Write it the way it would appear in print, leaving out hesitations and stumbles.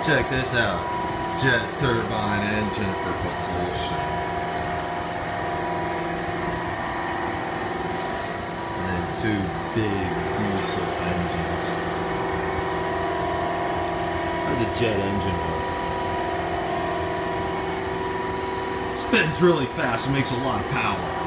Check this out. Jet turbine engine for propulsion. And then two big diesel engines. How's a jet engine work? Spins really fast and makes a lot of power.